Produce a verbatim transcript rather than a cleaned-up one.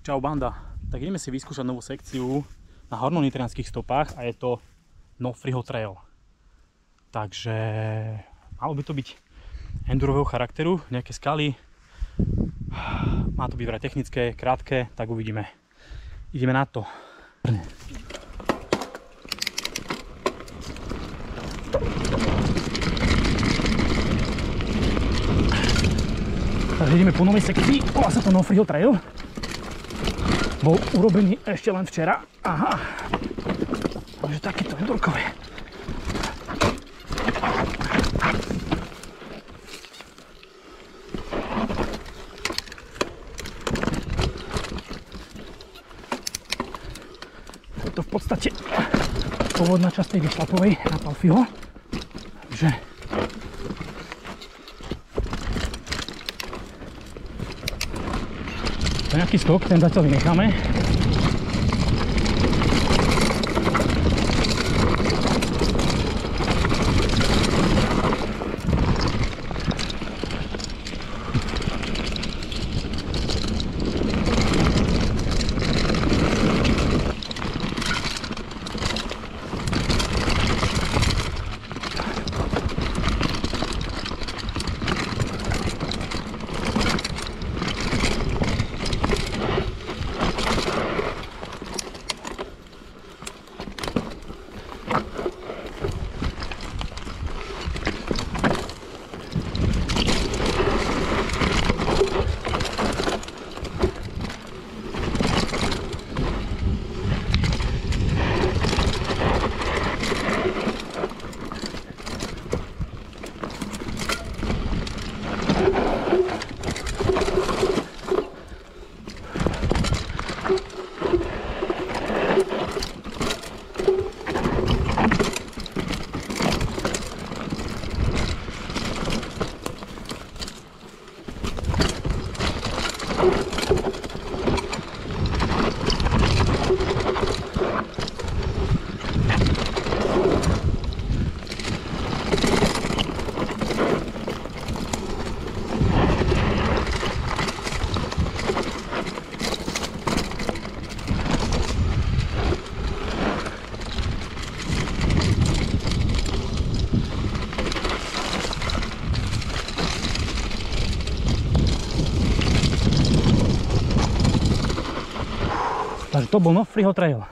Čau banda, tak ideme si vyskúšať novú sekciu na hornonitrianských stopách a je to Nofriho Trail. Takže malo by to byť endurového charakteru, nejaké skaly, má to byť vraj technické, krátke, tak uvidíme. Ideme na to. Takže ideme po novej sekcii, volá sa to Nofriho Trail. Bol urobený ešte len včera. Aha. Takže takéto endurkové. Je to v podstate pôvodná časť tej vyšlapovej na Palfiho. Takže to je nejaký skok, ten zatiaľ vynecháme. Takže to bol Nofriho Trail.